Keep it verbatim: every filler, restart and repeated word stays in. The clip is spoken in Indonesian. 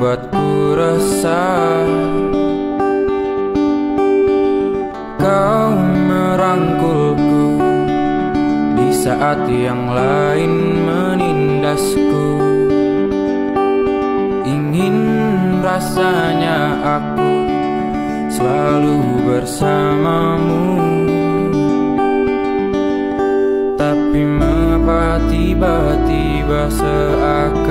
membuatku resah. Kau merangkulku di saat yang lain menindasku. Ingin rasanya aku selalu bersamamu, tapi mengapa tiba-tiba seakan